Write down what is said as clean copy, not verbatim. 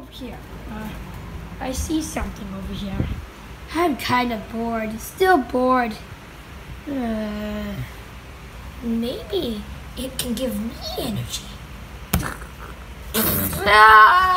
over here. I see something over here. I'm kind of bored. Still bored. Maybe it can give me energy. Ah!